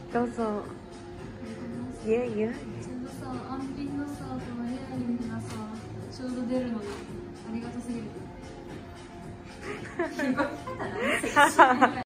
どうぞ。いやいや。 ちょうどさ、安品のさ、このイヤリングがさ、ちょうど出るのにありがたすぎる。